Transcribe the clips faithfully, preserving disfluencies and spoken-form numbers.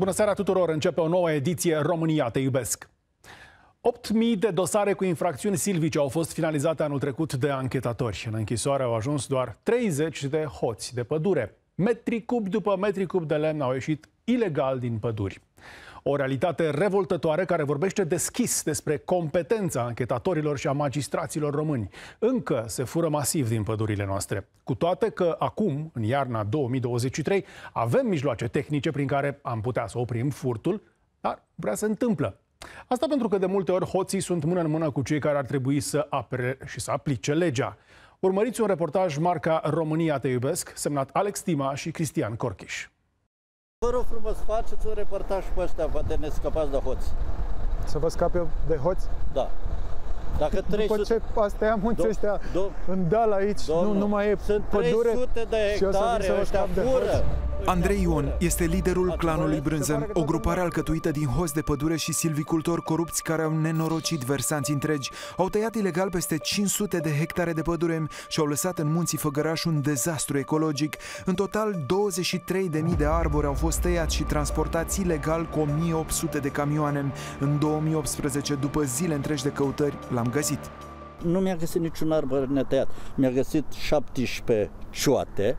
Bună seara tuturor! Începe o nouă ediție România te iubesc. opt mii de dosare cu infracțiuni silvice au fost finalizate anul trecut de anchetatori. În închisoare au ajuns doar treizeci de hoți de pădure. Metri cub după metri cub de lemn au ieșit ilegal din păduri. O realitate revoltătoare care vorbește deschis despre competența anchetatorilor și a magistraților români. Încă se fură masiv din pădurile noastre. Cu toate că acum, în iarna două mii douăzeci și trei, avem mijloace tehnice prin care am putea să oprim furtul, dar prea se întâmplă. Asta pentru că de multe ori hoții sunt mână în mână cu cei care ar trebui să apere și să aplice legea. Urmăriți un reportaj marca România te iubesc, semnat Alex Tima și Cristian Corchiș. Vă rog frumos, faceți un reportaj pe ăștia, poate ne scăpați de hoți. Să vă scape de hoți? Da. Dacă trei sute... După ce astea munți ăștia în deal aici, nu, nu mai e sunt pădure trei sute de hectare, ăștia fură. Andrei Ion este liderul clanului Brânză, o grupare alcătuită din hoți de pădure și silvicultori corupți care au nenorocit versanți întregi. Au tăiat ilegal peste cinci sute de hectare de pădure și au lăsat în munții Făgăraș un dezastru ecologic. În total, douăzeci și trei de mii de arbori au fost tăiați și transportați ilegal cu o mie opt sute de camioane. În două mii optsprezece, după zile întregi de căutări, l-am găsit. Nu mi-a găsit niciun arbor netăiat. Mi-a găsit șaptesprezece cioate,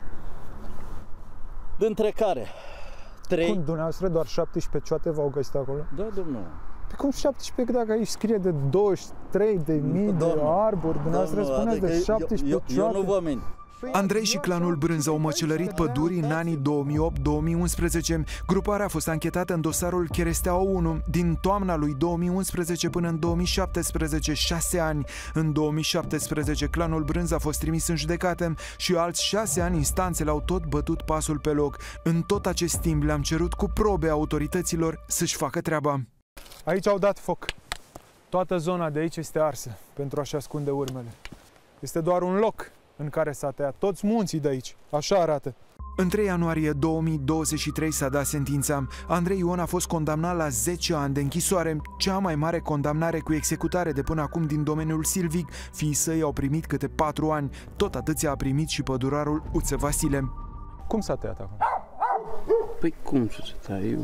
dintre care trei... Cum, dumneavoastră, doar șaptesprezece cioate v-au găsit acolo? Da, domnul. Pe cum șaptesprezece, dacă aici scrie de douăzeci și trei de mii de arbori, dumneavoastră spuneți de șaptesprezece eu, eu, cioate? eu nu vă mint. Andrei și clanul Brânză au măcelărit păduri în anii două mii opt două mii unsprezece. Gruparea a fost anchetată în dosarul Cheresteaua unu din toamna lui două mii unsprezece până în două mii șaptesprezece, șase ani. În două mii șaptesprezece, clanul Brânză a fost trimis în judecată și alți șase ani instanțele au tot bătut pasul pe loc. În tot acest timp le-am cerut cu probe autorităților să-și facă treaba. Aici au dat foc. Toată zona de aici este arsă pentru a-și ascunde urmele. Este doar un loc în care s-a tăiat. Toți munții de aici. Așa arată. În trei ianuarie două mii douăzeci și trei s-a dat sentința. Andrei Ion a fost condamnat la zece ani de închisoare, cea mai mare condamnare cu executare de până acum din domeniul silvic. Fiii săi au primit câte patru ani. Tot atâția a primit și pădurarul Uță Vasile. Cum s-a tăiat acum? Păi cum să se taie?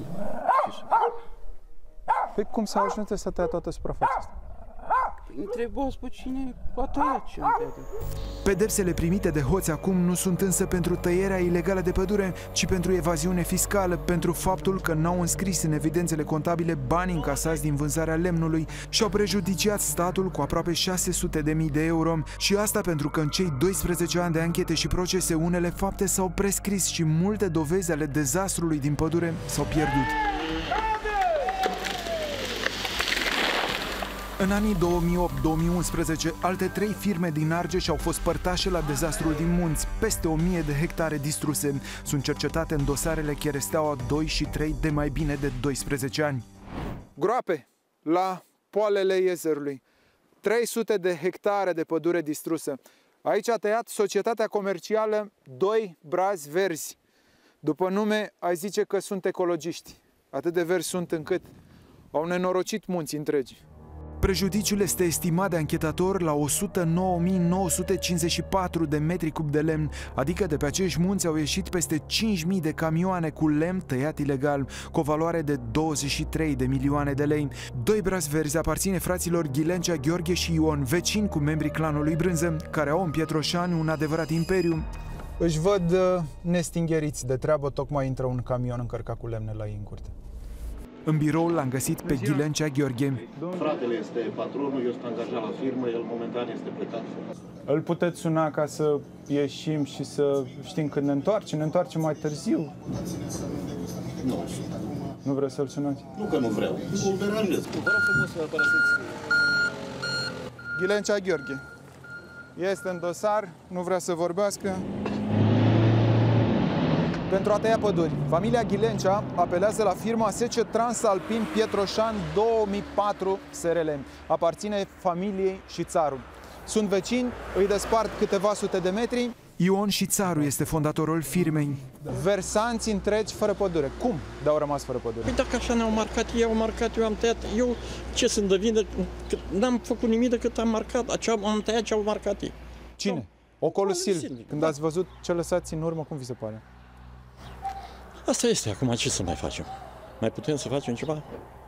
Păi cum s-a ajuns să tăia toată suprafața asta? Întrebați pe cine a tăiat ce am tăiat. Pedepsele primite de hoți acum nu sunt însă pentru tăierea ilegală de pădure, ci pentru evaziune fiscală, pentru faptul că n-au înscris în evidențele contabile banii încasați din vânzarea lemnului și au prejudiciat statul cu aproape șase sute de mii de euro. Și asta pentru că în cei doisprezece ani de anchete și procese unele fapte s-au prescris și multe dovezi ale dezastrului din pădure s-au pierdut. În anii două mii opt două mii unsprezece, alte trei firme din Argeș au fost părtașe la dezastrul din munți, peste o mie de hectare distruse. Sunt cercetate în dosarele Cheresteaua doi și trei de mai bine de doisprezece ani. Groape la poalele Iezerului. trei sute de hectare de pădure distrusă. Aici a tăiat societatea comercială Doi Brazi Verzi. După nume, ai zice că sunt ecologiști. Atât de verzi sunt încât au nenorocit munții întregi. Prejudiciul este estimat de anchetator la o sută nouă mii nouă sute cincizeci și patru de metri cub de lemn, adică de pe acești munți au ieșit peste cinci mii de camioane cu lemn tăiat ilegal, cu o valoare de douăzeci și trei de milioane de lei. Doi Brazi Verzi aparține fraților Ghilencea, Gheorghe și Ion, vecini cu membrii clanului Brânză, care au în Pietroșani un adevărat imperiu. Își văd uh, nestingheriți de treabă, tocmai intră un camion încărcat cu lemne la ei în curte. În birou l-am găsit pe Ghilencea Gheorghe. Fratele este patronul, eu sunt angajat la firmă, el momentan este plecat. Îl puteți suna ca să ieșim și să știm când ne întoarcem? Ne întoarcem mai târziu? Nu. Nu vreți să-l sunați? Nu că nu vreau, îl deranjez. Vă rog frumos să părăsiți. Ghilencea Gheorghe. Este în dosar, nu vrea să vorbească. Pentru a tăia păduri, familia Ghilencea apelează la firma Sece Transalpin Pietroșan două mii patru S R L. Aparține familiei și țarul. Sunt vecini, îi despart câteva sute de metri. Ion și țarul este fondatorul firmei. Versanți întregi fără pădure. Cum de-au rămas fără pădure? Păi dacă așa ne-au marcat, ei au marcat, eu am tăiat. Eu ce sunt de vină? N-am făcut nimic decât am marcat. Acea, am tăiat ce au marcat ei. Cine? Ocolul Silvic. Când ați văzut ce lăsați în urmă, cum vi se pare? Asta este acum, ce să mai facem? Mai putem să facem ceva?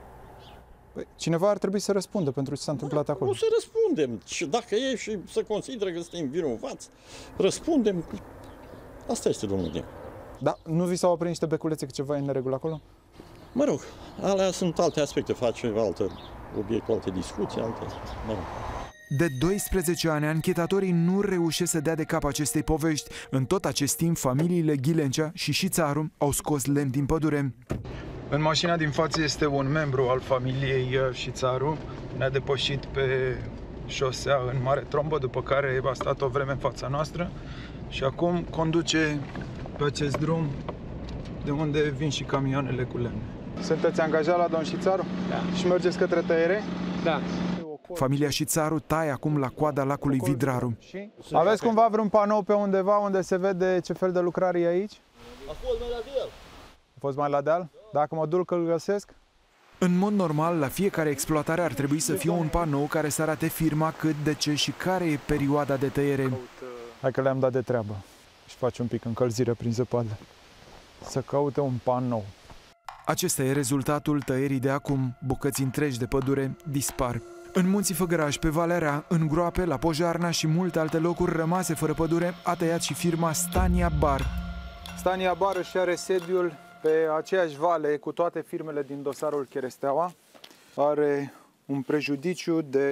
Păi, cineva ar trebui să răspundă pentru ce s-a întâmplat acolo. O să răspundem. Și dacă e și să consideră că suntem vinovați, răspundem. Asta este, domnule. Da, nu vi s-au oprit niște beculețe că ceva e în neregulă acolo? Mă rog, alea sunt alte aspecte, face alte obiecte, alte discuții, alte... Mă rog. De doisprezece ani, anchetatorii nu reușesc să dea de cap acestei povești. În tot acest timp, familiile Ghilencea și Șițaru au scos lemn din pădure. În mașina din față este un membru al familiei Șițaru. Ne-a depășit pe șosea în mare trombă, după care a stat o vreme în fața noastră și acum conduce pe acest drum de unde vin și camioanele cu lemne. Sunteți angajat la domn Șițaru? Da. Și mergeți către tăiere? Da. Familia Șițaru taie acum la coada lacului Vidraru. Aveți cumva vreun panou pe undeva unde se vede ce fel de lucrare e aici? A fost mai la deal. A fost mai la deal? Dacă mă duc, îl găsesc? În mod normal, la fiecare exploatare ar trebui să fie un panou care să arate firma, cât, de ce și care e perioada de tăiere. Hai că le-am dat de treabă. Și faci un pic încălzire prin zăpadă. Să caute un panou. Acesta e rezultatul tăierii de acum. Bucăți întregi de pădure dispar. În Munții Făgăraș, pe Valea Rea, în groape, la Pojarna și multe alte locuri rămase fără pădure, a tăiat și firma Stania Bar. Stania Bar își are sediul pe aceeași vale cu toate firmele din dosarul Cheresteaua. Are un prejudiciu de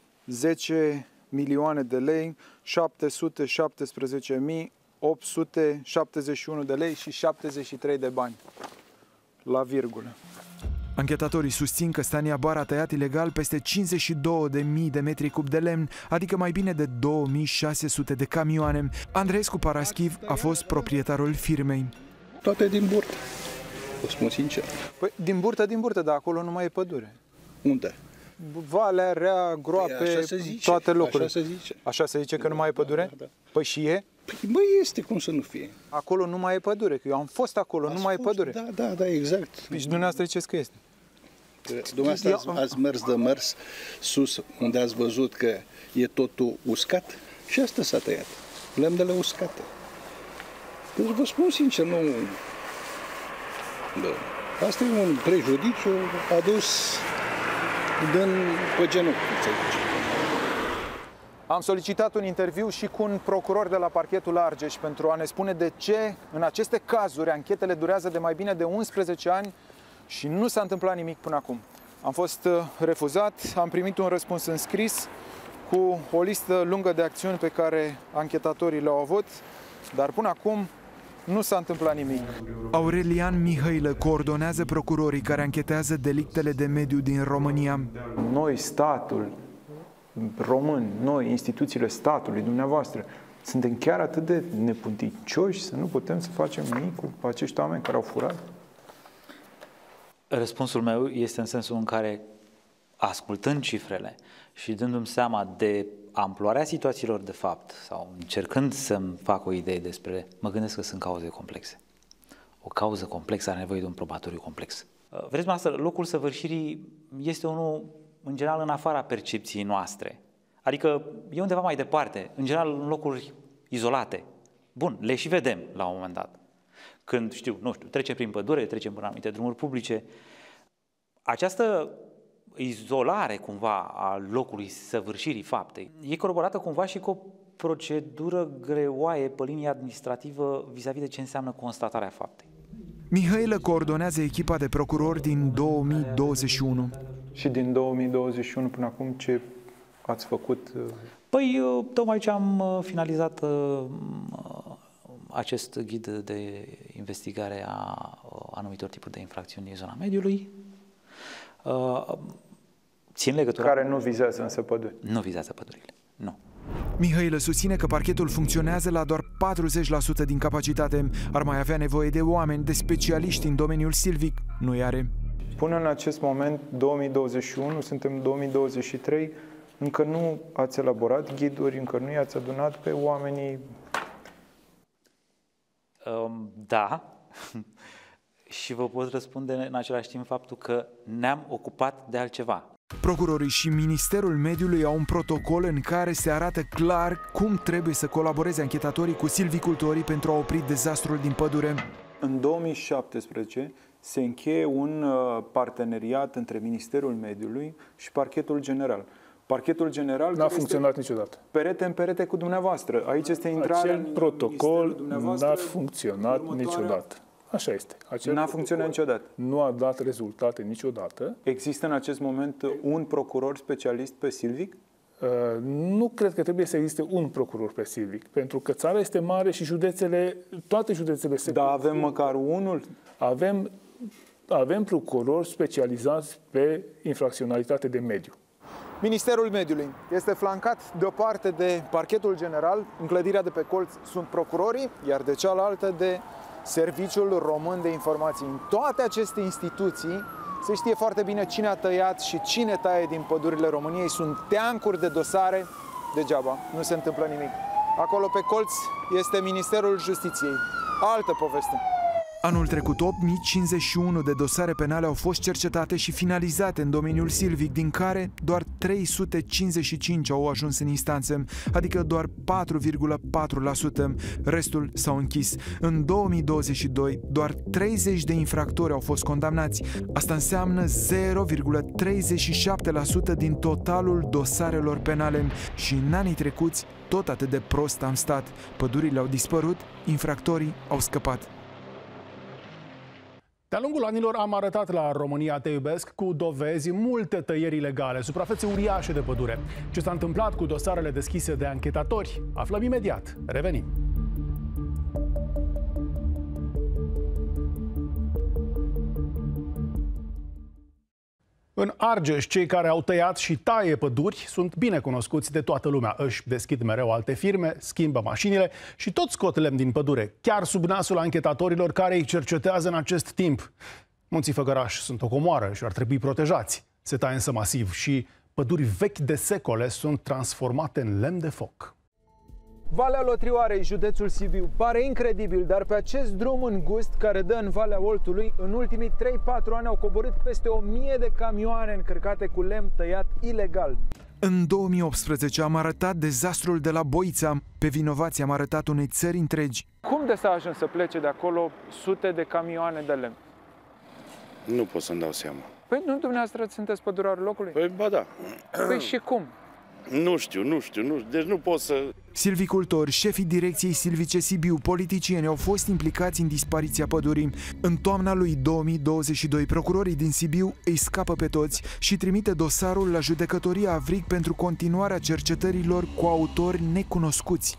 zece milioane de lei, șapte sute șaptesprezece mii opt sute șaptezeci și unu de lei și șaptezeci și trei de bani la virgulă. Anchetatorii susțin că Stania Bar a tăiat ilegal peste cincizeci și două de mii de metri cub de lemn, adică mai bine de două mii șase sute de camioane. Andreescu Paraschiv a fost proprietarul firmei. Toate din burtă, vă spun sincer. Păi, din burtă, din burtă, dar acolo nu mai e pădure. Unde? Valea, Rea, groape, Păi, zice, toate locurile. Așa se zice. Așa se zice că nu mai e pădure? Da, da. Păi și e? Păi, bă, este, cum să nu fie. Acolo nu mai e pădure, că eu am fost acolo, Ați nu mai e fost? pădure. Da, da, da, exact. Păi și dumneavoastră ziceți că este. Dumneavoastră ați, ați mers de mers sus, unde ați văzut că e totul uscat și asta s-a tăiat. Lemnele uscate. Deci vă spun sincer, nu... Da. Asta e un prejudiciu adus din pe genunchi, să zice. Am solicitat un interviu și cu un procuror de la parchetul Argeș pentru a ne spune de ce în aceste cazuri anchetele durează de mai bine de unsprezece ani și nu s-a întâmplat nimic până acum. Am fost refuzat, am primit un răspuns în scris cu o listă lungă de acțiuni pe care anchetatorii le-au avut, dar până acum nu s-a întâmplat nimic. Aurelian Mihailă coordonează procurorii care anchetează delictele de mediu din România. Noi, statul român, noi, instituțiile statului, dumneavoastră, suntem chiar atât de neputincioși să nu putem să facem nimic cu acești oameni care au furat? Răspunsul meu este în sensul în care, ascultând cifrele și dându-mi seama de amploarea situațiilor de fapt sau încercând să-mi fac o idee despre, mă gândesc că sunt cauze complexe. O cauză complexă are nevoie de un probatoriu complex. Vreți dumneavoastră, locul săvârșirii este unul, în general, în afara percepției noastre. Adică e undeva mai departe, în general în locuri izolate. Bun, le și vedem la un moment dat. Când, știu, nu știu, trecem prin pădure, trecem prin anumite drumuri publice. Această izolare, cumva, a locului săvârșirii faptei e coroborată cumva și cu o procedură greoaie pe linie administrativă vis-a-vis de ce înseamnă constatarea faptei. Mihailă coordonează echipa de procurori din două mii douăzeci și unu. Și din două mii douăzeci și unu până acum ce ați făcut? Păi, tocmai ce am finalizat acest ghid de investigare a anumitor tipuri de infracțiuni din zona mediului. Țin legătura... Care nu vizează însă păduri. Nu vizează pădurile, nu. Mihailă susține că parchetul funcționează la doar patruzeci la sută din capacitate. Ar mai avea nevoie de oameni, de specialiști în domeniul silvic. Nu-i are. Până în acest moment, două mii douăzeci și unu, suntem două mii douăzeci și trei, încă nu ați elaborat ghiduri, încă nu i-ați adunat pe oamenii... Um, da. Și vă pot răspunde în același timp faptul că ne-am ocupat de altceva. Procurorii și Ministerul Mediului au un protocol în care se arată clar cum trebuie să colaboreze anchetatorii cu silvicultorii pentru a opri dezastrul din pădure. În două mii șaptesprezece se încheie un parteneriat între Ministerul Mediului și Parchetul General. Parchetul General n-a funcționat niciodată. Perete în perete cu dumneavoastră. Aici este intrarea. Acel protocol n-a funcționat niciodată. Așa este. N-a funcționat niciodată. Nu a dat rezultate niciodată. Există în acest moment un procuror specialist pe silvic? Uh, nu cred că trebuie să existe un procuror pe silvic, pentru că țara este mare și județele, toate județele se... Dar avem măcar unul? Avem, avem procurori specializați pe infracționalitate de mediu. Ministerul Mediului este flancat de o parte de Parchetul General, în clădirea de pe colț sunt procurorii, iar de cealaltă de Serviciul Român de Informații. În toate aceste instituții se știe foarte bine cine a tăiat și cine taie din pădurile României. Sunt teancuri de dosare, degeaba, nu se întâmplă nimic. Acolo pe colț este Ministerul Justiției. Altă poveste. Anul trecut, opt mii cincizeci și unu de dosare penale au fost cercetate și finalizate în domeniul silvic, din care doar trei sute cincizeci și cinci au ajuns în instanță, adică doar patru virgulă patru la sută. Restul s-au închis. În două mii douăzeci și doi, doar treizeci de infractori au fost condamnați. Asta înseamnă zero virgulă treizeci și șapte la sută din totalul dosarelor penale. Și în anii trecuți, tot atât de prost am stat. Pădurile au dispărut, infractorii au scăpat. De-a lungul anilor am arătat la România Te Iubesc cu dovezi multe tăieri ilegale, suprafețe uriașe de pădure. Ce s-a întâmplat cu dosarele deschise de anchetatori? Aflăm imediat. Revenim. În Argeș, cei care au tăiat și taie păduri sunt bine cunoscuți de toată lumea. Își deschid mereu alte firme, schimbă mașinile și tot scot lemn din pădure, chiar sub nasul anchetatorilor care îi cercetează în acest timp. Munții Făgăraș sunt o comoară și ar trebui protejați. Se taie însă masiv și păduri vechi de secole sunt transformate în lemn de foc. Valea Lotrioarei, județul Sibiu, pare incredibil, dar pe acest drum îngust care dă în Valea Oltului, în ultimii trei patru ani au coborât peste o mie de camioane încărcate cu lemn tăiat ilegal. În două mii optsprezece am arătat dezastrul de la Boița. Pe vinovați am arătat unei țări întregi. Cum de s-a ajuns să plece de acolo sute de camioane de lemn? Nu pot să-mi dau seama. Păi nu dumneavoastră sunteți pădurarul locului? Păi ba da. Păi și cum? Nu știu, nu știu, nu, deci nu pot să... Silvicultori, șefii Direcției Silvice Sibiu, politicieni au fost implicați în dispariția pădurii. În toamna lui două mii douăzeci și doi, procurorii din Sibiu îi scapă pe toți și trimite dosarul la judecătoria Avrig pentru continuarea cercetărilor cu autori necunoscuți.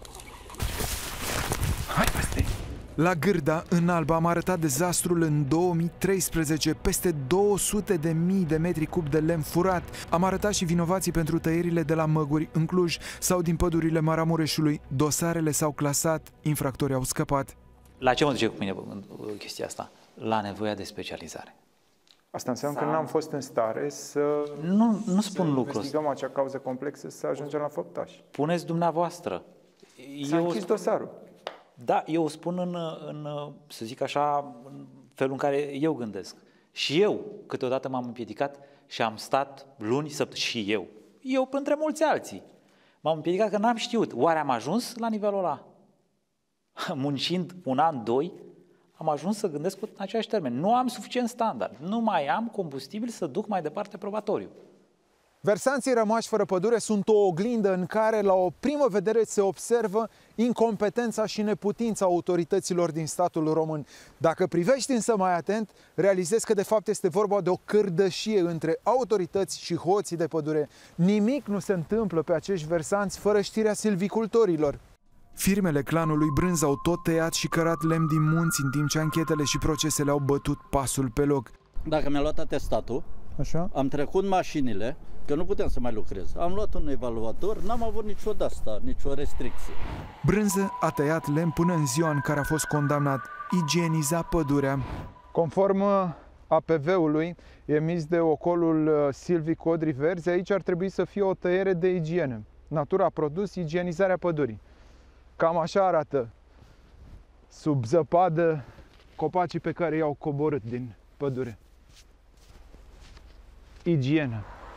Hai, peste! La Gârda, în Alba, am arătat dezastrul în două mii treisprezece, peste două sute de mii de metri cub de lemn furat. Am arătat și vinovații pentru tăierile de la Măguri, în Cluj, sau din pădurile Maramureșului. Dosarele s-au clasat, infractorii au scăpat. La ce mă duce cu mine chestia asta? La nevoia de specializare. Asta înseamnă Sau... că n-am fost în stare să... Nu, nu spun lucrul ăsta. investigăm acea cauză complexă, să ajungem la făptași. Puneți dumneavoastră. S-a închis spun... dosarul. Da, eu spun în, în, să zic așa, în felul în care eu gândesc. Și eu câteodată m-am împiedicat și am stat luni, săptămâni, și eu. Eu între mulți alții. M-am împiedicat că n-am știut. Oare am ajuns la nivelul ăla? Muncind un an, doi, am ajuns să gândesc cu același termen. Nu am suficient standard. Nu mai am combustibil să duc mai departe probatoriu. Versanții rămași fără pădure sunt o oglindă în care, la o primă vedere, se observă incompetența și neputința autorităților din statul român. Dacă privești însă mai atent, realizezi că de fapt este vorba de o cârdășie între autorități și hoții de pădure. Nimic nu se întâmplă pe acești versanți fără știrea silvicultorilor. Firmele clanului Brânz au tot tăiat și cărat lemn din munți, în timp ce anchetele și procesele au bătut pasul pe loc. Dacă mi-a luat atestatul, Așa? am trecut mașinile, că nu puteam să mai lucrez. Am luat un evaluator, n-am avut nicio de asta, nicio restricție. Brânză a tăiat lemn până în ziua în care a fost condamnat. Igieniza pădurea. Conform A P V-ului emis de ocolul Silvic Odri Verzi, aici ar trebui să fie o tăiere de igienă. Natura a produs igienizarea pădurii. Cam așa arată sub zăpadă copacii pe care i-au coborât din pădure. Igienă.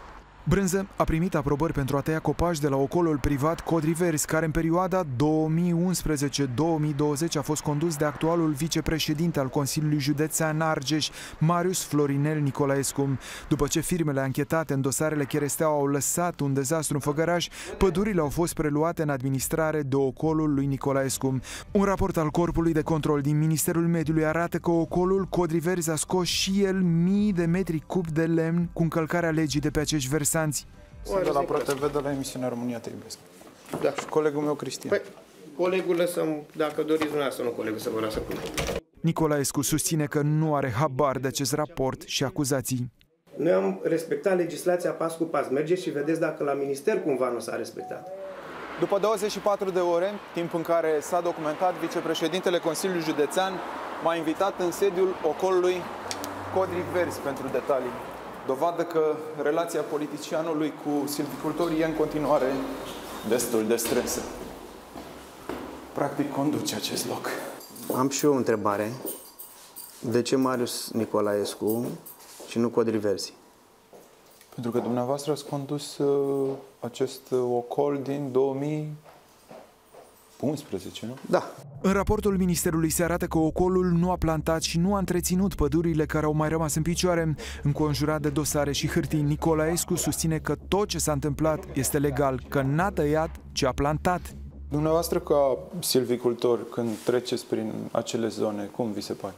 Brânză a primit aprobări pentru a tăia copaci de la ocolul privat Codrivers, care în perioada două mii unsprezece două mii douăzeci a fost condus de actualul vicepreședinte al Consiliului Județean Argeș, Marius Florinel Nicolaescu. După ce firmele anchetate în dosarele Cheresteaua au lăsat un dezastru în Făgăraș, pădurile au fost preluate în administrare de ocolul lui Nicolaescu. Un raport al Corpului de Control din Ministerul Mediului arată că ocolul Codrivers a scos și el mii de metri cub de lemn cu încălcarea legii de pe acești versanți. Sunt de la ProTV, de la emisiunea România Te Iubesc. Da. Și colegul meu, Cristian. Păi, colegul lăsăm, dacă doriți dumneavoastră, nu colegul să vă lasă cuvântul. Nicolaescu susține că nu are habar de acest raport și acuzații. Noi am respectat legislația pas cu pas. Mergeți și vedeți dacă la minister cumva nu s-a respectat. După douăzeci și patru de ore, timp în care s-a documentat, vicepreședintele Consiliului Județean m-a invitat în sediul ocolului Codrivers pentru detalii. Dovadă că relația politicianului cu silvicultorii e în continuare destul de strânsă. Practic conduce acest loc. Am și eu o întrebare. De ce Marius Nicolaescu și nu Codrivers? Pentru că dumneavoastră ați condus uh, acest uh, ocol din două mii unsprezece, nu? Da. În raportul Ministerului se arată că ocolul nu a plantat și nu a întreținut pădurile care au mai rămas în picioare. Înconjurat de dosare și hârtii, Nicolaescu susține că tot ce s-a întâmplat este legal, că n-a tăiat, ci a plantat. Dumneavoastră, ca silvicultor, când treceți prin acele zone, cum vi se pare?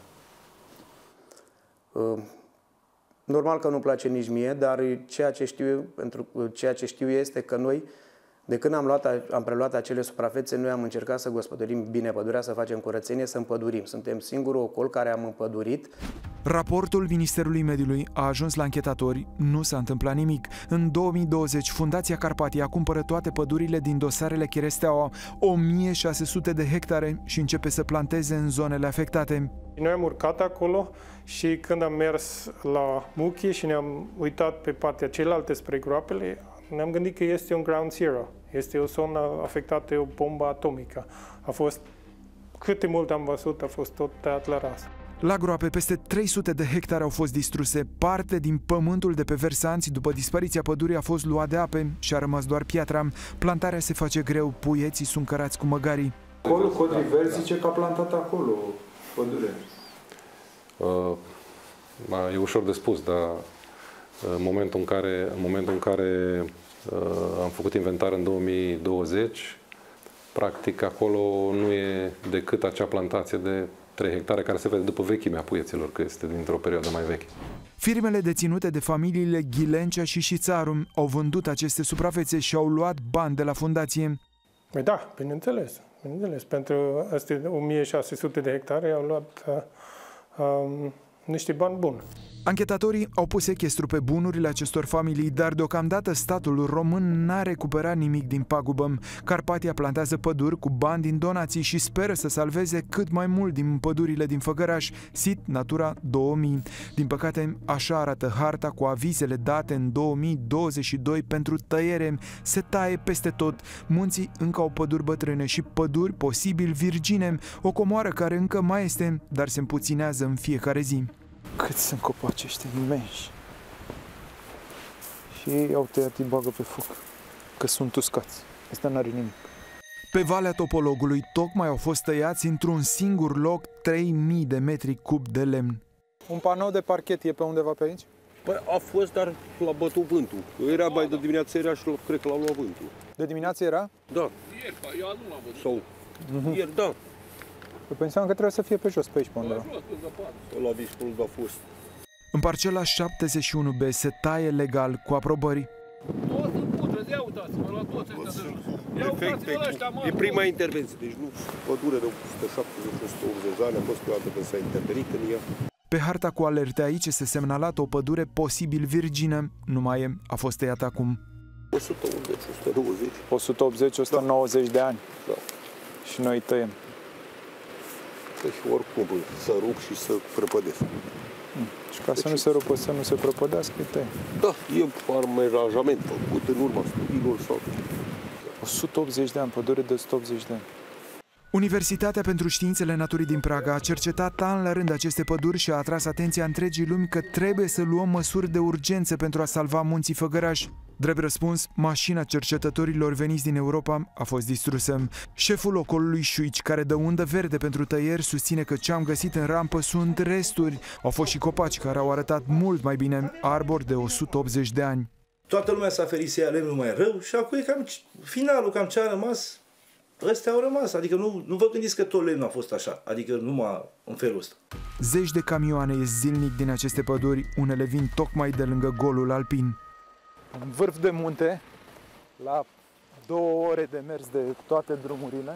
Uh, normal că nu place nici mie, dar ceea ce știu, pentru, ceea ce știu este că noi, de când am, luat, am preluat acele suprafețe, noi am încercat să gospodărim bine pădurea, să facem curățenie, să împădurim. Suntem singurul ocol care am împădurit. Raportul Ministerului Mediului a ajuns la anchetatori, nu s-a întâmplat nimic. În două mii douăzeci, Fundația Carpatia cumpără toate pădurile din dosarele Cheresteaua, o mie șase sute de hectare, și începe să planteze în zonele afectate. Noi am urcat acolo și când am mers la Muchi și ne-am uitat pe partea cealaltă spre groapele, ne-am gândit că este un ground zero. Este o zonă afectată de o bombă atomică. A fost, cât de mult am văzut, a fost tot tăiat la ras. La groape, peste trei sute de hectare au fost distruse. Parte din pământul de pe versanți, după dispariția pădurii, a fost luat de ape și a rămas doar piatra. Plantarea se face greu, puieții sunt cărați cu măgarii. Ocolul Codrivers zice că a plantat acolo pădure. Uh, e ușor de spus, dar în momentul în care, în momentul în care uh, am făcut inventar în două mii douăzeci, practic acolo nu e decât acea plantație de trei hectare care se vede după vechimea puieților, că este dintr-o perioadă mai veche. Firmele deținute de familiile Ghilencea și Șițaru au vândut aceste suprafețe și au luat bani de la fundație. Păi da, bineînțeles, bineînțeles. Pentru aceste o mie șase sute de hectare au luat uh, um, niște bani buni. Anchetatorii au pus sechestru pe bunurile acestor familii, dar deocamdată statul român n-a recuperat nimic din pagubă. Carpatia plantează păduri cu bani din donații și speră să salveze cât mai mult din pădurile din Făgăraș, sit Natura două mii. Din păcate, așa arată harta cu avizele date în două mii douăzeci și doi pentru tăiere. Se taie peste tot. Munții încă au păduri bătrâne și păduri posibil virgine, o comoară care încă mai este, dar se împuținează în fiecare zi. Cât sunt copaci ăștia imensi. Și ei au tăiat, îi bagă pe foc, că sunt uscați. Asta n-are nimic. Pe Valea Topologului tocmai au fost tăiați într-un singur loc trei mii de metri cub de lemn. Un panou de parchet e pe undeva pe aici? Păi a fost, dar l-a bătut vântul. Era mai de dimineață, era și cred că l-a luat vântul. De dimineață era? Da. Ieri, eu nu l-am văzut. Sau, mm-hmm. Ieri, da. Eu pensam că trebuie să fie pe jos, pe aici, pe undeva. La Vișpul a fost. În parcela șaptezeci și unu B se taie legal cu aprobări. Toți sunt putrezi, ia uitați-vă la toți ăștia de jos. Ia uitați-vă la ăștia, mă. E prima intervenție, deci nu pădure de o sută șaptezeci - o sută optzeci de ani, a fost prima dată când s-a intervenit în ea. Pe harta cu alerte aici este semnalat o pădure posibil virgină, nu mai e, a fost tăiată acum. o sută optzeci - o sută douăzeci. o sută optzeci - o sută nouăzeci de ani. Da. Și noi tăiem. Și oricum să rup și să prăpădesc. Hmm. Și ca deci să nu se rupă, să nu se prăpădească, îi tăiem. Da, e un aranjament făcut în urma studiilor sau... o sută optzeci de ani, pădure de o sută optzeci de ani. Universitatea pentru Științele Naturii din Praga a cercetat an la rând aceste păduri și a atras atenția întregii lumi că trebuie să luăm măsuri de urgență pentru a salva munții Făgăraș. Drept răspuns, mașina cercetătorilor veniți din Europa a fost distrusă. Șeful ocolului Șuici, care dă undă verde pentru tăieri, susține că ce am găsit în rampă sunt resturi. Au fost și copaci care au arătat mult mai bine, arbori de o sută optzeci de ani. Toată lumea s-a ferit să ia lemnul mai rău și acum e cam finalul, cam ce a rămas. Ăstea au rămas, adică nu, nu vă gândiți că tot lemnul a fost așa, adică numai în felul ăsta. Zeci de camioane ies zilnic din aceste păduri, unele vin tocmai de lângă golul alpin. În vârf de munte, la două ore de mers de toate drumurile,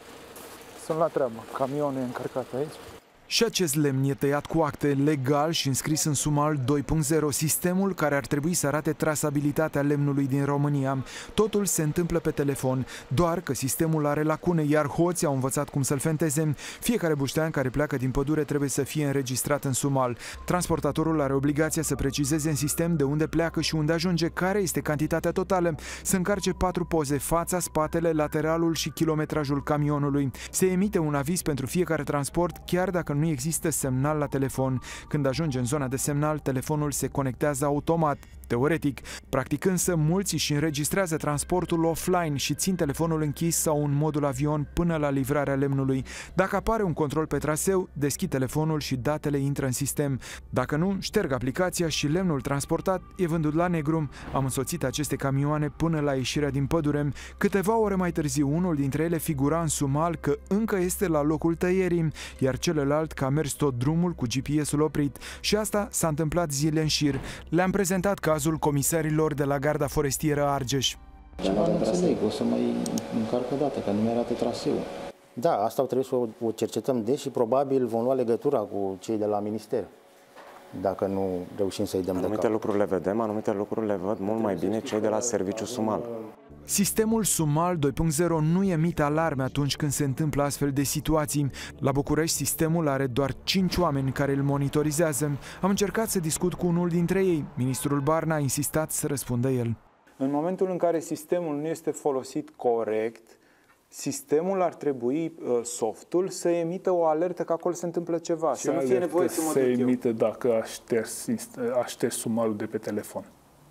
sunt la treabă, camioane încărcate aici. Și acest lemn e tăiat cu acte, legal și înscris în Sumal doi punct zero, sistemul care ar trebui să arate trasabilitatea lemnului din România. Totul se întâmplă pe telefon, doar că sistemul are lacune, iar hoții au învățat cum să-l fenteze. Fiecare buștean care pleacă din pădure trebuie să fie înregistrat în Sumal. Transportatorul are obligația să precizeze în sistem de unde pleacă și unde ajunge, care este cantitatea totală, să încarce patru poze, fața, spatele, lateralul și kilometrajul camionului. Se emite un aviz pentru fiecare transport, chiar dacă nu există semnal la telefon. Când ajunge în zona de semnal, telefonul se conectează automat, teoretic. Practic însă, mulți își înregistrează transportul offline și țin telefonul închis sau în modul avion până la livrarea lemnului. Dacă apare un control pe traseu, deschid telefonul și datele intră în sistem. Dacă nu, șterg aplicația și lemnul transportat e vândut la negru. Am însoțit aceste camioane până la ieșirea din pădure. Câteva ore mai târziu, unul dintre ele figura în Sumal că încă este la locul tăierii, iar celălalt că a mers tot drumul cu G P S-ul oprit. Și asta s-a întâmplat zile în șir. Le-am prezentat cazul comisarilor de la Garda Forestieră Argeș. Ceva nu înțeleg, o să mai încarc o dată, că nu mi-arată traseul. Da, asta trebuie să o cercetăm des și probabil vom lua legătura cu cei de la minister, dacă nu reușim să-i dăm de cap. Anumite lucruri le vedem, anumite lucruri le văd mult mai bine cei de la Serviciul Sumal. Sistemul Sumal doi punct zero nu emite alarme atunci când se întâmplă astfel de situații. La București, sistemul are doar cinci oameni care îl monitorizează. Am încercat să discut cu unul dintre ei. Ministrul Barna a insistat să răspundă el. În momentul în care sistemul nu este folosit corect, sistemul ar trebui, softul, să emită o alertă că acolo se întâmplă ceva. Ce să nu fie nevoie să mă se duc emită eu. dacă a șters, a șters Sumalul de pe telefon?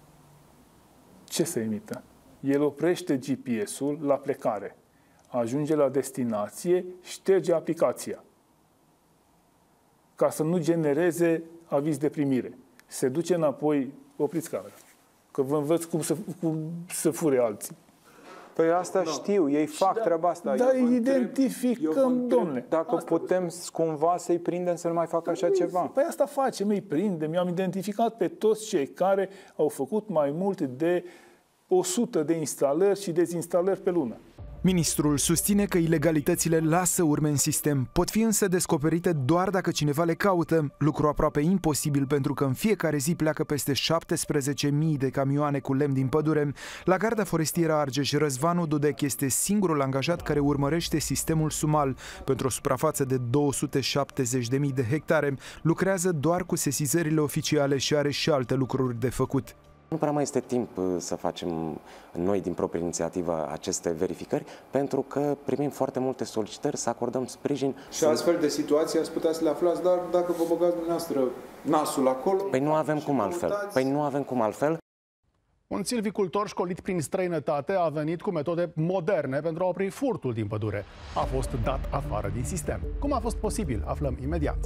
Ce se emită? El oprește G P S-ul la plecare, ajunge la destinație, șterge aplicația ca să nu genereze aviz de primire. Se duce înapoi, opriți camera, că vă învăț cum să, cum să fure alții. Păi asta no. știu, ei fac da, treaba asta. Dar identificăm, domnule. Dacă asta putem cumva să-i prindem să nu mai facă așa ceva. Păi asta facem, îi prindem. Eu am identificat pe toți cei care au făcut mai mult de o sută de instalări și dezinstalări pe lună. Ministrul susține că ilegalitățile lasă urme în sistem, pot fi însă descoperite doar dacă cineva le caută, lucru aproape imposibil pentru că în fiecare zi pleacă peste șaptesprezece mii de camioane cu lemn din pădure. La Garda Forestieră Argeș, Răzvanu Dudec este singurul angajat care urmărește sistemul Sumal. Pentru o suprafață de două sute șaptezeci de mii de hectare, lucrează doar cu sesizările oficiale și are și alte lucruri de făcut. Nu prea mai este timp să facem noi din proprie inițiativă aceste verificări, pentru că primim foarte multe solicitări să acordăm sprijin. Și astfel de situații ați putea să le aflați, dar dacă vă băgați dumneavoastră nasul acolo... Păi nu avem cum altfel. Păi nu avem cum altfel. Un silvicultor școlit prin străinătate a venit cu metode moderne pentru a opri furtul din pădure. A fost dat afară din sistem. Cum a fost posibil? Aflăm imediat.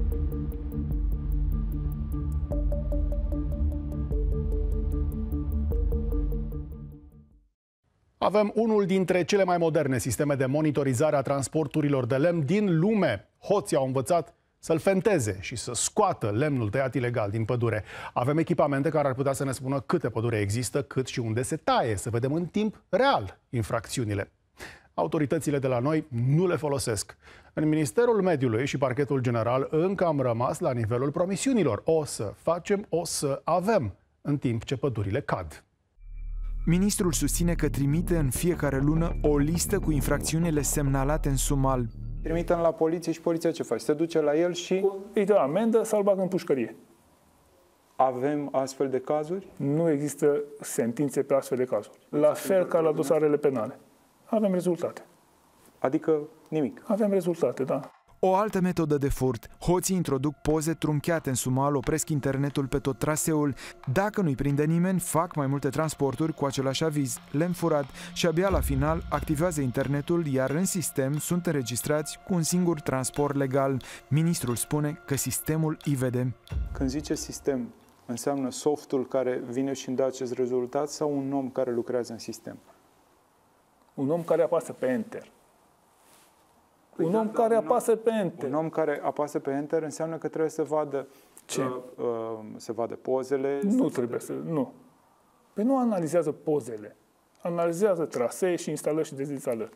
Avem unul dintre cele mai moderne sisteme de monitorizare a transporturilor de lemn din lume. Hoții au învățat să-l fenteze și să scoată lemnul tăiat ilegal din pădure. Avem echipamente care ar putea să ne spună câte pădure există, cât și unde se taie, să vedem în timp real infracțiunile. Autoritățile de la noi nu le folosesc. În Ministerul Mediului și Parchetul General încă am rămas la nivelul promisiunilor. O să facem, o să avem, în timp ce pădurile cad. Ministrul susține că trimite în fiecare lună o listă cu infracțiunile semnalate în Sumal. Trimitem la poliție și poliția ce face? Se duce la el și... Îi dă amendă sau îl bagă în pușcărie. Avem astfel de cazuri? Nu există sentințe pe astfel de cazuri. La fel ca la dosarele penale. Avem rezultate. Adică nimic. Avem rezultate, da. O altă metodă de furt. Hoții introduc poze trunchiate în sumal, opresc internetul pe tot traseul. Dacă nu-i prinde nimeni, fac mai multe transporturi cu același aviz, lemn furat, și abia la final activează internetul, iar în sistem sunt înregistrați cu un singur transport legal. Ministrul spune că sistemul îi vede. Când zice sistem, înseamnă softul care vine și îmi dă acest rezultat sau un om care lucrează în sistem? Un om care apasă pe Enter. Un om care apasă pe Enter. Un om care apasă pe Enter înseamnă că trebuie să vadă ce? Uh, uh, să vadă pozele. Nu trebuie să... Nu. Păi nu analizează pozele. Analizează trasee și instalări și dezinstalări.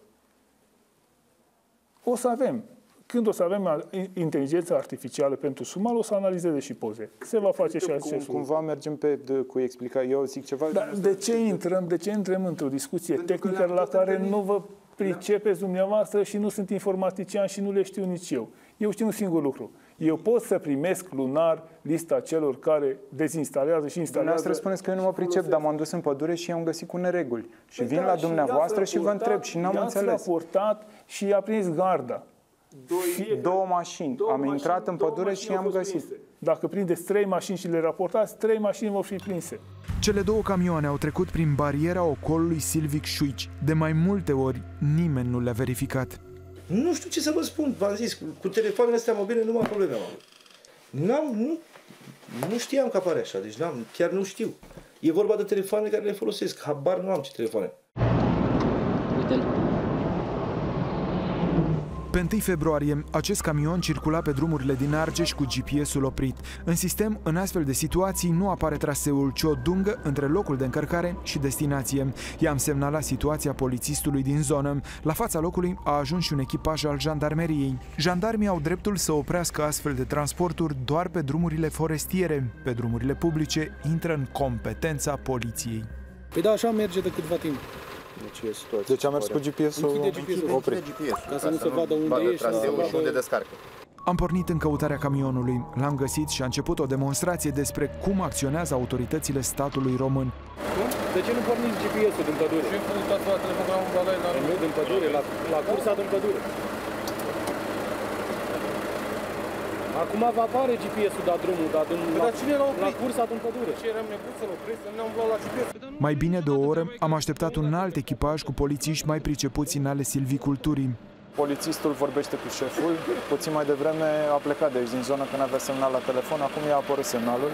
O să avem. Când o să avem inteligența artificială pentru sumal, o să analizeze și poze. Se va face și acest lucru. Cumva mergem pe de, cu explica. Eu zic ceva... Dar de ce intrăm, de ce intrăm într-o discuție tehnică la care nu vă pricepeți dumneavoastră și nu sunt informatician și nu le știu nici eu? Eu știu un singur lucru. Eu pot să primesc lunar lista celor care dezinstalează și instalează... Dumneavoastră spuneți că eu nu mă pricep, dar m-am dus în pădure și am găsit cu nereguli. Și vin la dumneavoastră și vă întreb și n-am înțeles. I-ați raportat și i-a prins garda. Doi, două mașini. Două am mașini, intrat în pădure și i-am găsit. Prinse. Dacă prindeți trei mașini și le raportați, trei mașini vor fi prinse. Cele două camioane au trecut prin bariera ocolului Silvic Șuici. De mai multe ori, nimeni nu le-a verificat. Nu știu ce să vă spun, v-am zis, cu, cu telefoanele astea mobile nu am probleme am avut. N-am, nu, nu știam că apare așa, deci n-am, chiar nu știu. E vorba de telefoane care le folosesc, habar nu am ce telefoane. Uite-l. Pe întâi februarie, acest camion circula pe drumurile din Argeș cu G P S-ul oprit. În sistem, în astfel de situații, nu apare traseul, ci o dungă între locul de încărcare și destinație. I-am semnalat situația polițistului din zonă. La fața locului a ajuns și un echipaj al jandarmeriei. Jandarmii au dreptul să oprească astfel de transporturi doar pe drumurile forestiere. Pe drumurile publice intră în competența poliției. Păi da, așa merge de câtva timp. Deci, e situația. Deci a mers cu G P S-ul oprit. Ca să nu se vadă unde ești, traseul și unde descarcă. Am pornit în căutarea camionului, l-am găsit și a început o demonstrație despre cum acționează autoritățile statului român. De ce nu porniți G P S-ul din pădure? Ce uitați la telegramul la Nu, din pădure, la, la cursa din pădure. Acum va apare G P S-ul, da drumul, da din, la, la cursa din pădure. Ce eram nebuni să-l opresc, să ne-am luat la G P S. Mai bine de o oră am așteptat un alt echipaj cu polițiști mai pricepuți în ale silviculturii. Polițistul vorbește cu șeful, puțin mai devreme a plecat de aici din zonă când avea semnal la telefon, acum i-a apărut semnalul,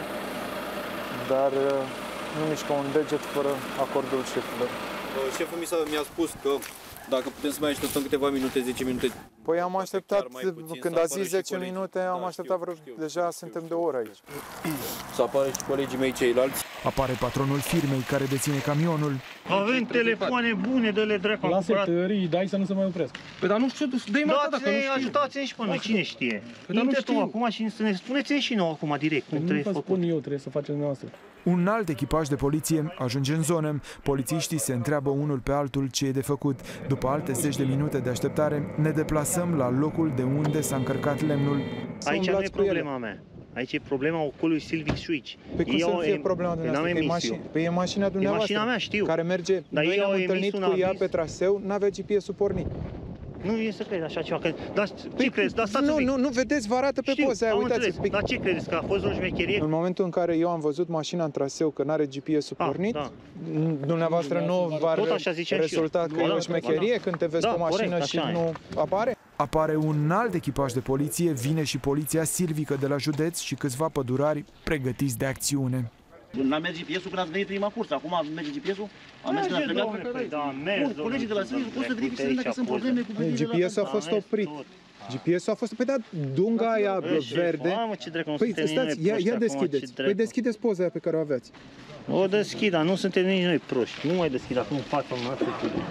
dar nu mișcă un deget fără acordul șefului. Șeful mi, mi-a spus că dacă putem să mai așteptăm câteva minute, zece minute. Păi am așteptat, când a zis zece minute, am așteptat vreo, deja suntem de o oră aici. Să apară și colegii mei ceilalți. Apare patronul firmei care deține camionul. Avem telefoane bune, dă-le dracu. Lasă tării, dai să nu se mai opresc. Păi dar nu știu, dă-i mai dacă nu știu. Ajutați-ne și pe noi, cine știe? Intre tu acum și să ne spuneți și nouă acum direct cum trebuie făcut. Nu vă spun eu, trebuie să faceți noastră. Un alt echipaj de poliție ajunge în zonă. Polițiștii se întreabă unul pe altul ce e de făcut. După alte zeci de minute de așteptare, ne deplasăm la locul de unde s-a încărcat lemnul. Aici nu e problema mea. Aici e problema ocolului Silvic Șuici. Păi cum să fie problema dumneavoastră? Păi, mașini, păi e mașina dumneavoastră. E mașina mea, știu. Care merge, dar noi ne-am întâlnit cu ea pe traseu, n-avea G P S-ul pornit. Nu e să crezi așa ceva. Că, dar ce păi, crezi? Dar stați nu, un pic. nu, nu vedeți, vă arată pe știu, poze aia, uitați. Păi, dar ce credeți? Că a fost o șmecherie? În momentul în care eu am văzut mașina în traseu că n-are G P S-ul pornit, da. dumneavoastră nu v-ar rezulta că e o șmecherie când te vezi cu o mașină și nu apare? Apare un alt echipaj de poliție, vine și poliția silvică de la județ și câțiva pădurari pregătiți de acțiune. N-a mers G P S-ul când ați venit prima cursă, acum merge G P S-ul? A mers când ați plecat? Da, mers, colegii de la Silvic pot să verifice dacă sunt probleme cu G P S-ul a fost oprit. G P S-ul a fost... Păi da, dunga aia verde... Păi stați, ia, ia deschideți. Păi deschideți poza aia pe care o aveați. O deschid, dar nu suntem nici noi proști. Nu mai deschid acum în fața noastră.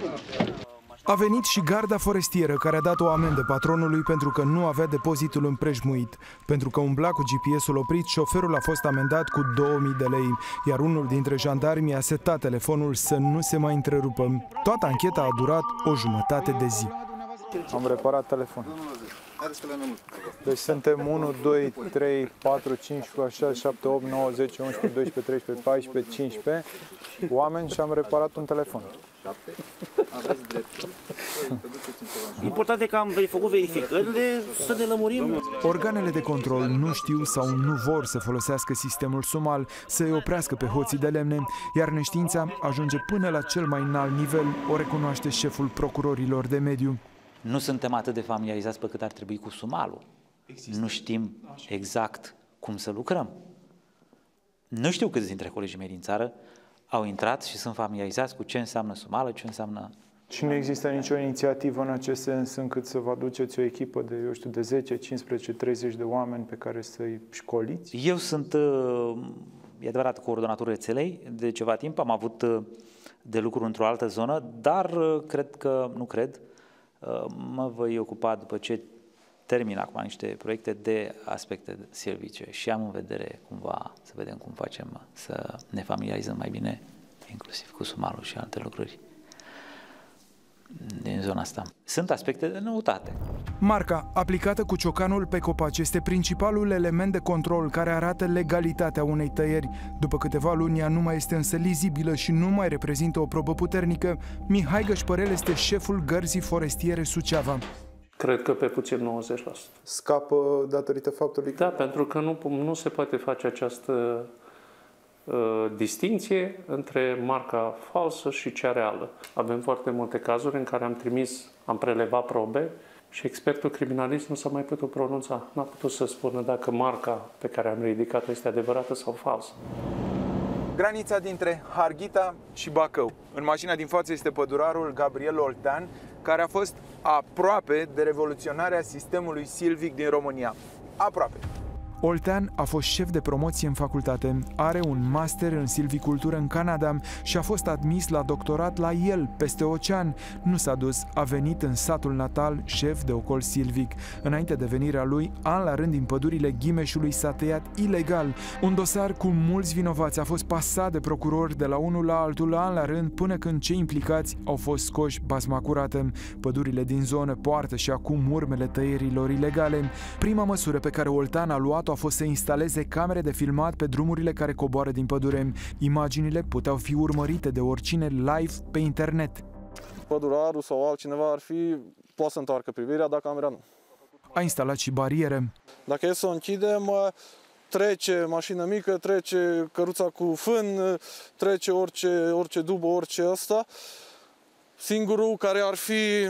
A venit și garda forestieră, care a dat o amendă patronului pentru că nu avea depozitul împrejmuit. Pentru că umbla cu G P S-ul oprit, șoferul a fost amendat cu două mii de lei, iar unul dintre jandarmi a setat telefonul să nu se mai întrerupă. Toată ancheta a durat o jumătate de zi. Am reparat telefonul. Deci suntem unu, doi, trei, patru, cinci, șase, șapte, opt, nouă, zece, unsprezece, doisprezece, treisprezece, paisprezece, cincisprezece oameni și am reparat un telefon. șapte, aveți dreptul să duceți în ceva. Important e că am făcut verificările, să ne lămurim. Organele de control nu știu sau nu vor să folosească sistemul Sumal, să îi oprească pe hoții de lemne, iar neștiința ajunge până la cel mai înalt nivel, o recunoaște șeful procurorilor de mediu. Nu suntem atât de familiarizați pe cât ar trebui cu Sumalul. Există. Nu știm exact cum să lucrăm. Nu știu câți dintre colegii mei din țară au intrat și sunt familiarizați cu ce înseamnă Sumală, ce înseamnă... Și nu există nicio inițiativă în acest sens încât să vă aduceți o echipă de, eu știu, de zece, cincisprezece, treizeci de oameni pe care să-i școliți? Eu sunt, e adevărat, coordonatorul rețelei de ceva timp, am avut de lucru într-o altă zonă, dar cred că, nu cred, mă voi ocupa după ce termin acum niște proiecte de aspecte silvice și am în vedere cumva să vedem cum facem să ne familiarizăm mai bine, inclusiv cu Sumalul și alte lucruri din zona asta. Sunt aspecte de noutate. Marca, aplicată cu ciocanul pe copaci, este principalul element de control care arată legalitatea unei tăieri. După câteva luni, ea nu mai este însă lizibilă și nu mai reprezintă o probă puternică. Mihai Gășpărel este șeful Gărzii Forestiere Suceava. Cred că pe puțin nouăzeci la sută. Scapă datorită faptului că... Da, pentru că nu, nu se poate face această uh, distinție între marca falsă și cea reală. Avem foarte multe cazuri în care am trimis, am prelevat probe și expertul criminalist nu s-a mai putut pronunța. N-a putut să spună dacă marca pe care am ridicat-o este adevărată sau falsă. Granița dintre Harghita și Bacău. În mașina din față este pădurarul Gabriel Oltean, care a fost aproape de revoluționarea sistemului silvic din România. Aproape. Oltean a fost șef de promoție în facultate, are un master în silvicultură în Canada și a fost admis la doctorat la el, peste ocean. Nu s-a dus, a venit în satul natal, șef de ocol silvic. Înainte de venirea lui, an la rând din pădurile Ghimeșului s-a tăiat ilegal. Un dosar cu mulți vinovați a fost pasat de procurori de la unul la altul, an la rând, până când cei implicați au fost scoși basmacurată. Pădurile din zonă poartă și acum urmele tăierilor ilegale. Prima măsură pe care Oltean a luat a fost să instaleze camere de filmat pe drumurile care coboară din pădure. Imaginile puteau fi urmărite de oricine live pe internet. Pădurarul sau altcineva ar fi, poate să întoarcă privirea, dar camera nu. A instalat și bariere. Dacă e să o închidem, trece mașină mică, trece căruța cu fân, trece orice, orice dubă, orice ăsta. Singurul care ar fi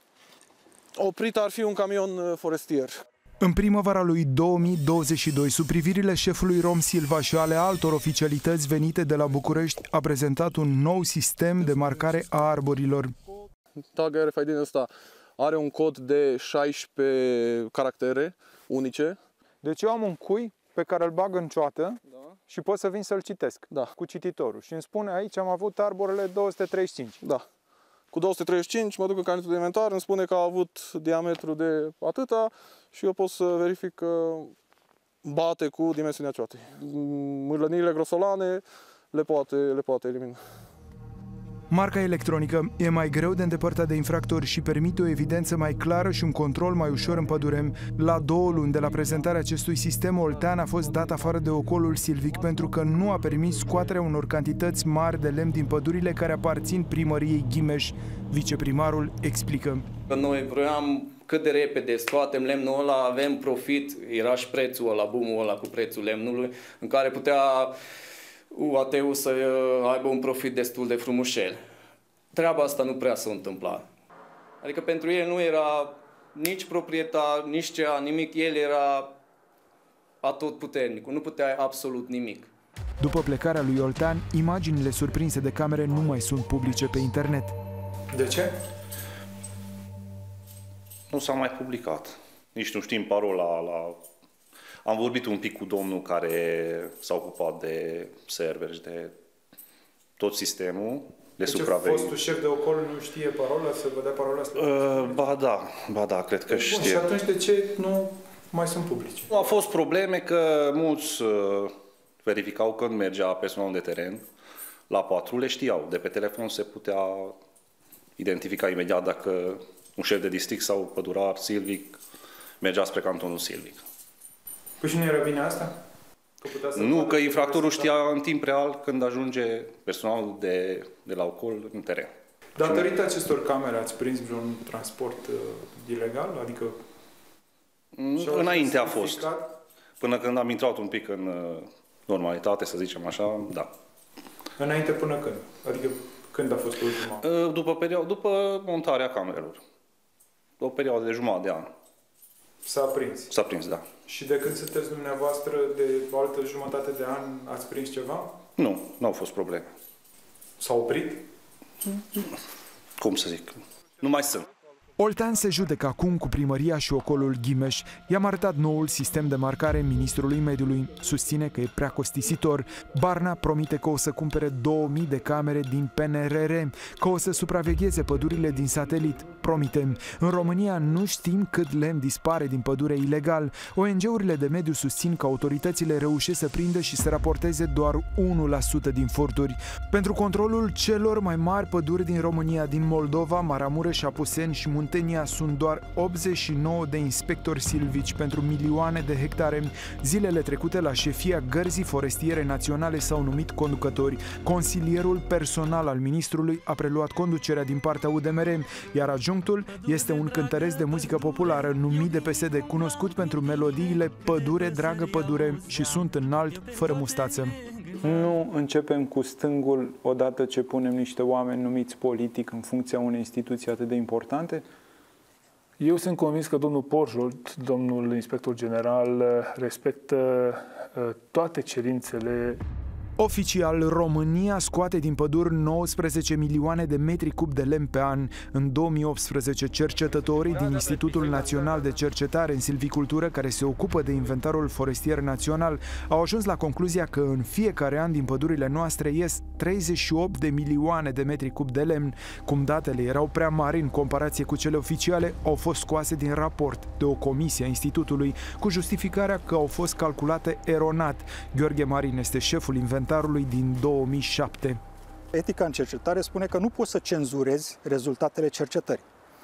oprit ar fi un camion forestier. În primăvara lui două mii douăzeci și doi, sub privirile șefului Rom Silva și ale altor oficialități venite de la București, a prezentat un nou sistem de marcare a arborilor. Tag R F I D ăsta are un cod de șaisprezece caractere unice. Deci eu am un cui pe care îl bag în cioată, da, și pot să vin să-l citesc, da, cu cititorul. Și îmi spune aici am avut arborele două sute treizeci și cinci. Da. Cu două sute treizeci și cinci mă duc în cabinetul de inventar, îmi spune că a avut diametru de atâta și eu pot să verific că bate cu dimensiunea cioatei. Mârlăniile grosolane le poate, le poate elimina. Marca electronică e mai greu de îndepărtat de infractori și permite o evidență mai clară și un control mai ușor în pădure. La două luni de la prezentarea acestui sistem, Oltean a fost dat afară de ocolul silvic pentru că nu a permis scoaterea unor cantități mari de lemn din pădurile care aparțin primăriei Ghimeș. Viceprimarul explică. Noi vroiam cât de repede scoatem lemnul ăla, avem profit, era și prețul ăla, boom-ul ăla cu prețul lemnului, în care putea U A T-ul să aibă un profit destul de frumușel. Treaba asta nu prea s-a întâmplat. Adică pentru el nu era nici proprietar, nici cea, nimic, el era atotputernic, nu putea absolut nimic. După plecarea lui Oltean, imaginile surprinse de camere nu mai sunt publice pe internet. De ce? Nu s-a mai publicat. Nici nu știm parola la... Am vorbit un pic cu domnul care s-a ocupat de serveri și de tot sistemul de deci supraveghere. Fostul șef de ocol nu știe parola, să vă dea parola asta? Uh, ba da, ba da, cred că Bun, știe. Și atunci de ce nu mai sunt publici? Au fost probleme că mulți uh, verificau când mergea personal de teren la patrule, știau. De pe telefon se putea identifica imediat dacă un șef de district sau pădurar silvic mergea spre cantonul silvic. Păi și nu era bine asta? Că nu, că infractorul știa în timp real când ajunge personalul de, de la ocol în teren. Datorită acestor camere ați prins vreun transport uh, ilegal? Adică... Înainte a fost. Până când am intrat un pic în uh, normalitate, să zicem așa, da. Înainte până când? Adică când a fost ultima? Uh, după, perioadă, după montarea camerelor. O perioadă de jumătate de an. S-a prins? S-a prins, da. Și de când sunteți dumneavoastră, de o altă jumătate de an, ați prins ceva? Nu, nu au fost probleme. S-a oprit? Cum să zic? Nu mai sunt. Oltean se judecă acum cu primăria și ocolul Ghimeș. I-am arătat noul sistem de marcare ministrului mediului. Susține că e prea costisitor. Barna promite că o să cumpere două mii de camere din P N R R, că o să supravegheze pădurile din satelit. Promite. În România nu știm cât lemn dispare din pădure ilegal. O N G-urile de mediu susțin că autoritățile reușesc să prindă și să raporteze doar unu la sută din furturi. Pentru controlul celor mai mari păduri din România, din Moldova, Maramureș, Apuseni și Muntenia, sunt doar optzeci și nouă de inspectori silvici pentru milioane de hectare. Zilele trecute, la șefia Gărzii Forestiere Naționale s-au numit conducători. Consilierul personal al ministrului a preluat conducerea din partea U D M R, iar adjunctul este un cântăreț de muzică populară numit de P S D, cunoscut pentru melodiile Pădure, dragă pădure și Sunt înalt, fără mustață. Nu începem cu stângul odată ce punem niște oameni numiți politic în funcția unei instituții atât de importante? Eu sunt convins că domnul Porjolt, domnul inspector general, respectă toate cerințele. Oficial, România scoate din păduri nouăsprezece milioane de metri cub de lemn pe an. În două mii optsprezece, cercetătorii din Institutul Național de Cercetare în Silvicultură, care se ocupă de inventarul forestier național, au ajuns la concluzia că în fiecare an din pădurile noastre ies treizeci și opt de milioane de metri cub de lemn. Cum datele erau prea mari în comparație cu cele oficiale, au fost scoase din raport de o comisie a Institutului cu justificarea că au fost calculate eronat. Gheorghe Marin este șeful inventarului din două mii șapte. Etica în cercetare spune că nu poți să cenzurezi rezultatele cercetării.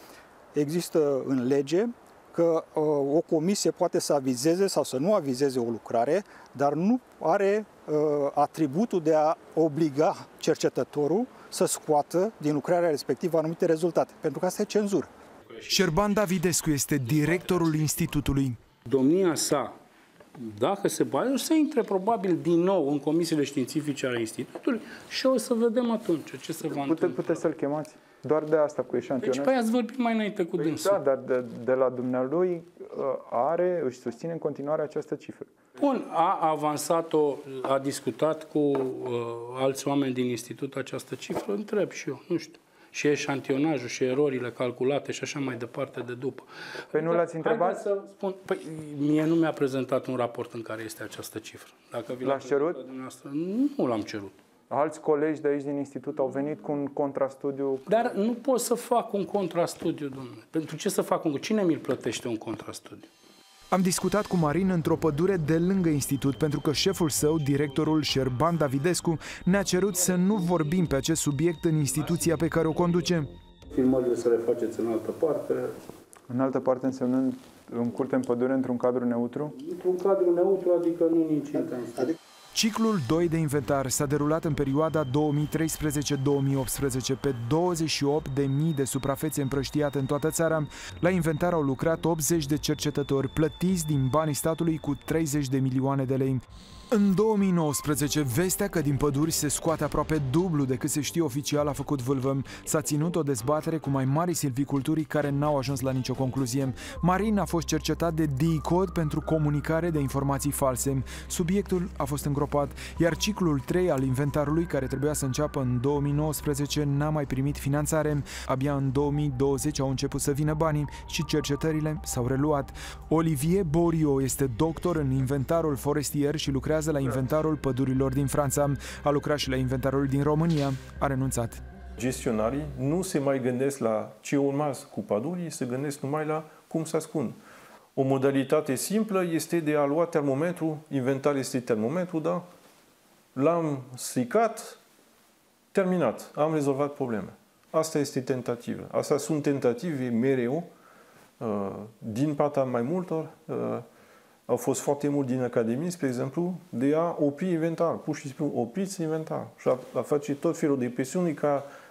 Există în lege că uh, o comisie poate să avizeze sau să nu avizeze o lucrare, dar nu are uh, atributul de a obliga cercetătorul să scoată din lucrarea respectivă anumite rezultate, pentru că asta e cenzură. Șerban Davidescu este directorul Institutului. Domnia sa, dacă se poate, o să intre probabil din nou în comisiile științifice ale Institutului și o să vedem atunci ce se va Pute, întâmpla. Puteți să-l chemați? Doar de asta cu eșantionaj? Deci, păi ați vorbit mai înainte cu păi dânsul. Da, dar de, de la dumnealui are, își susține în continuare această cifră. Bun, a avansat-o, a discutat cu uh, alți oameni din Institut această cifră, întreb și eu, nu știu. Și eșantionajul și erorile calculate și așa mai departe de după. Păi nu l-ați întrebat? Să spun, păi, mie nu mi-a prezentat un raport în care este această cifră. Dacă vi l-ați cerut? Nu l-am cerut. Alți colegi de aici din institut au venit cu un contrastudiu. Dar nu pot să fac un contrastudiu, domnule. Pentru ce să fac un... Cine mi-l plătește un contrastudiu? Am discutat cu Marin într-o pădure de lângă institut, pentru că șeful său, directorul Șerban Davidescu, ne-a cerut să nu vorbim pe acest subiect în instituția pe care o conduce. Filmările să le faceți în altă parte. În altă parte însemnând în curte în pădure, într-un cadru neutru? Într-un cadru neutru, adică nu nici intensiv. Ciclul doi de inventar s-a derulat în perioada două mii treisprezece - două mii optsprezece pe douăzeci și opt de mii de suprafețe împrăștiate în toată țara. La inventar au lucrat optzeci de cercetători plătiți din banii statului cu treizeci de milioane de lei. În două mii nouăsprezece, vestea că din păduri se scoate aproape dublu decât se știe oficial a făcut vâlvă. S-a ținut o dezbatere cu mai mari silviculturii care n-au ajuns la nicio concluzie. Marin a fost cercetat de D I C O D pentru comunicare de informații false. Subiectul a fost îngropat, iar ciclul trei al inventarului, care trebuia să înceapă în două mii nouăsprezece, n-a mai primit finanțare. Abia în două mii douăzeci au început să vină banii și cercetările s-au reluat. Olivier Borio este doctor în inventarul forestier și lucrează la inventarul pădurilor din Franța. A lucrat și la inventarul din România. A renunțat. Gestionarii nu se mai gândesc la ce urmează cu pădurii, se gândesc numai la cum să ascund. O modalitate simplă este de a lua termometru, inventar este termometru, da? L-am stricat, terminat, am rezolvat probleme. Asta este tentativă. Asta sunt tentative mereu din partea mai multor. Au fost foarte mult din academii, spre exemplu, de a opri inventar. Pur și simplu opriți inventar și a, a face tot felul de presiuni ca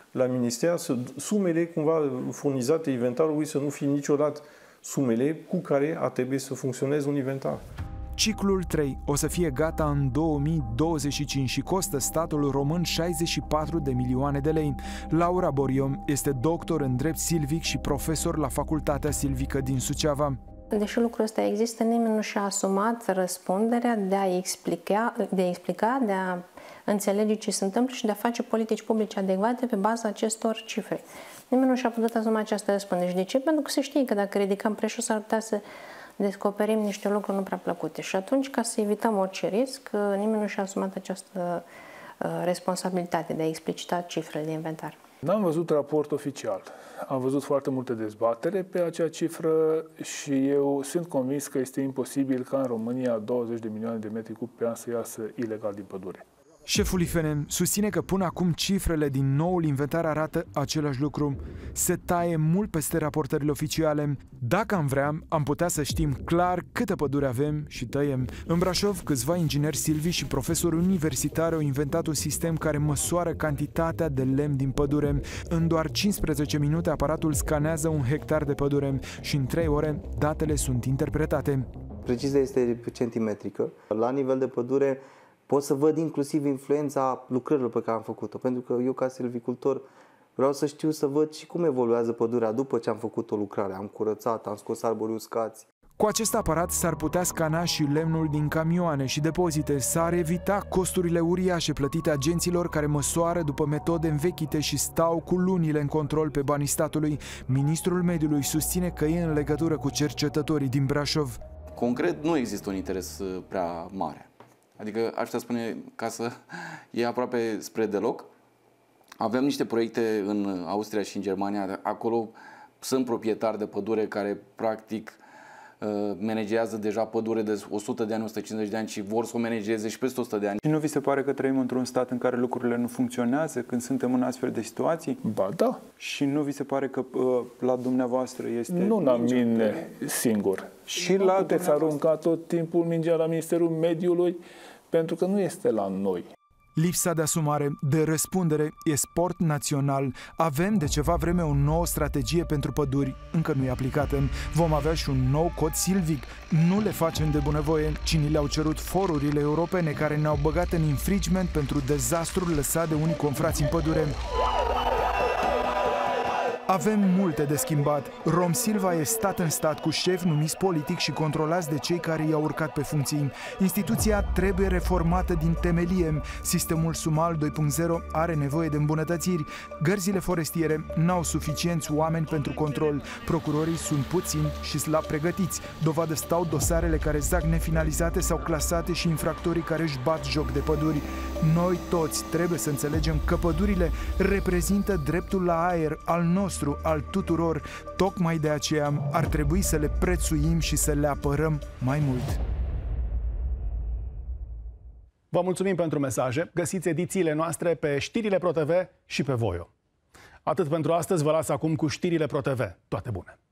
la minister, să, sumele cumva furnizate inventarului să nu fie niciodată sumele cu care ar trebui să funcționeze un inventar. Ciclul trei o să fie gata în două mii douăzeci și cinci și costă statul român șaizeci și patru de milioane de lei. Laura Boriom este doctor în drept silvic și profesor la Facultatea Silvică din Suceava. Deși lucrul ăsta există, nimeni nu și-a asumat răspunderea de a explica, de a explica, de a înțelege ce se întâmplă și de a face politici publice adecvate pe baza acestor cifre. Nimeni nu și-a putut asuma această răspundere. Și de ce? Pentru că se știe că dacă ridicăm prețul s-ar putea să descoperim niște lucruri nu prea plăcute. Și atunci, ca să evităm orice risc, nimeni nu și-a asumat această responsabilitate de a explicita cifrele de inventar. N-am văzut raport oficial. Am văzut foarte multe dezbatere pe acea cifră și eu sunt convins că este imposibil ca în România douăzeci de milioane de metri cub pe an să iasă ilegal din pădure. Șeful I F N susține că până acum cifrele din noul inventar arată același lucru. Se taie mult peste raportările oficiale. Dacă am vrea, am putea să știm clar câtă pădure avem și tăiem. În Brașov, câțiva ingineri silvi și profesori universitari au inventat un sistem care măsoară cantitatea de lemn din pădure. În doar cincisprezece minute, aparatul scanează un hectar de pădure și în trei ore datele sunt interpretate. Precizia este centimetrică. La nivel de pădure pot să văd inclusiv influența lucrărilor pe care am făcut-o, pentru că eu ca silvicultor vreau să știu să văd și cum evoluează pădurea după ce am făcut o lucrare. Am curățat, am scos arborii uscați. Cu acest aparat s-ar putea scana și lemnul din camioane și depozite, s-ar evita costurile uriașe plătite agenților care măsoară după metode învechite și stau cu lunile în control pe banii statului. Ministrul Mediului susține că e în legătură cu cercetătorii din Brașov. Concret, nu există un interes prea mare. Adică, aș putea spune, ca să e aproape spre deloc. Avem niște proiecte în Austria și în Germania. Acolo sunt proprietari de pădure care, practic, managează deja pădure de o sută de ani, o sută cincizeci de ani și vor să o manageze și peste o sută de ani. Și nu vi se pare că trăim într-un stat în care lucrurile nu funcționează când suntem în astfel de situații? Ba da. Și nu vi se pare că la dumneavoastră este... Nu la mine singur. Și la puteți arunca tot timpul mingea la Ministerul Mediului, pentru că nu este la noi. Lipsa de asumare, de răspundere, e sport național. Avem de ceva vreme o nouă strategie pentru păduri, încă nu e aplicată. Vom avea și un nou cod silvic. Nu le facem de bunăvoie, ci ni le-au cerut forurile europene care ne-au băgat în infringement pentru dezastrul lăsat de unii confrați în pădure. Avem multe de schimbat. Romsilva e stat în stat cu șefi numiți politic și controlați de cei care i-au urcat pe funcții. Instituția trebuie reformată din temelie. Sistemul Sumal doi punct zero are nevoie de îmbunătățiri. Gărzile forestiere n-au suficienți oameni pentru control. Procurorii sunt puțini și slab pregătiți. Dovadă stau dosarele care zac nefinalizate sau clasate și infractorii care își bat joc de păduri. Noi toți trebuie să înțelegem că pădurile reprezintă dreptul la aer al nostru, al tuturor. Tocmai de aceea ar trebui să le prețuim și să le apărăm mai mult. Vă mulțumim pentru mesaje. Găsiți edițiile noastre pe Știrile ProTV și pe Voio. Atât pentru astăzi, vă las acum cu Știrile ProTV. Toate bune!